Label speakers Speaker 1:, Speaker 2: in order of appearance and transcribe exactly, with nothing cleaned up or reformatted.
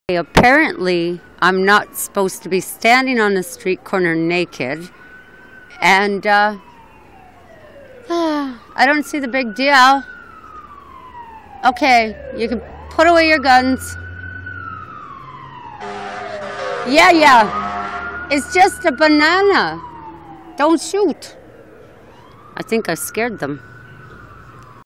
Speaker 1: Apparently, I'm not supposed to be standing on the street corner naked, and uh, I don't see the big deal. Okay, you can put away your guns. Yeah, yeah, it's just a banana. Don't shoot. I think I scared them.